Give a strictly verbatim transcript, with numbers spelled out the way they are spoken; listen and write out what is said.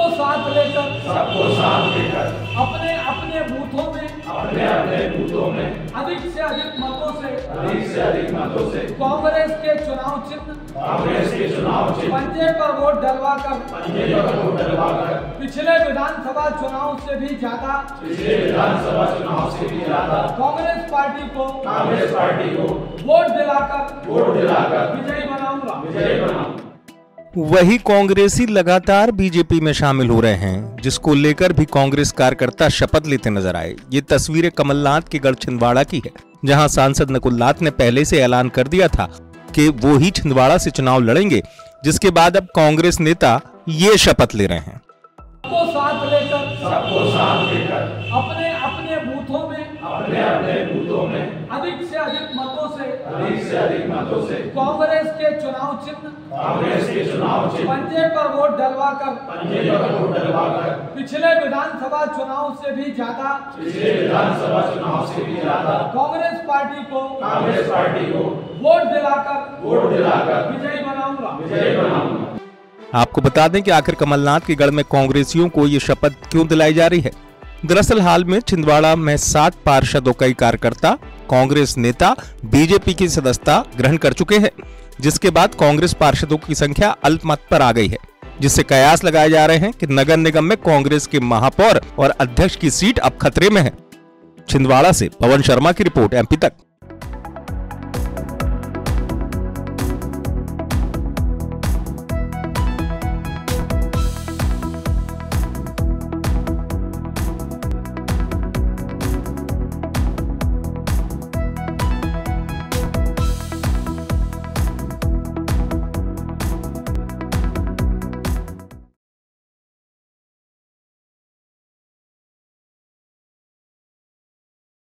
सबको साथ लेकर सबको साथ लेकर अपने अपने बूथों में अपने अपने बूथों में अधिक से अधिक मतों से अधिक से अधिक मतों से कांग्रेस के चुनाव चिन्ह कांग्रेस के चुनाव चिन्ह पंजे पर वोट डलवाकर पंजे पर वोट डलवाकर पिछले विधानसभा चुनाव से भी ज्यादा पिछले विधानसभा चुनाव से भी ज्यादा कांग्रेस पार्टी को कांग्रेस पार्टी को वोट दिलाकर वोट दिलाकर विजयी बनाऊंगा विजयी बनाऊंगा। वही कांग्रेसी लगातार बीजेपी में शामिल हो रहे हैं, जिसको लेकर भी कांग्रेस कार्यकर्ता शपथ लेते नजर आए। ये तस्वीरें कमलनाथ के गढ़ छिंदवाड़ा की है, जहां सांसद नकुलनाथ ने पहले से ऐलान कर दिया था कि वो ही छिंदवाड़ा से चुनाव लड़ेंगे, जिसके बाद अब कांग्रेस नेता ये शपथ ले रहे हैं। सबको साथ लेकर सबको साथ लेकर अपने अपने बूथों में अपने अपने बूथों में अधिक से अधिक मतों से अधिक से अधिक मतों से कांग्रेस के चुनाव चिन्ह कांग्रेस के चुनाव चिन्ह पंजे पर वोट डलवाकर पंजे पर वोट डलवाकर पिछले विधानसभा चुनाव से भी ज्यादा पिछले विधानसभा चुनाव से भी ज्यादा कांग्रेस पार्टी को कांग्रेस पार्टी को वोट दिलाकर वोट दिलाकर विजयी बनाऊंगा विजयी बनाऊंगा। आपको बता दें कि आखिर कमलनाथ के गढ़ में कांग्रेसियों को ये शपथ क्यों दिलाई जा रही है। दरअसल हाल में छिंदवाड़ा में सात पार्षदों कई कार्यकर्ता कांग्रेस नेता बीजेपी की सदस्यता ग्रहण कर चुके हैं, जिसके बाद कांग्रेस पार्षदों की संख्या अल्पमत पर आ गई है, जिससे कयास लगाए जा रहे हैं कि नगर निगम में कांग्रेस के महापौर और अध्यक्ष की सीट अब खतरे में है। छिंदवाड़ा से पवन शर्मा की रिपोर्ट, एमपी तक।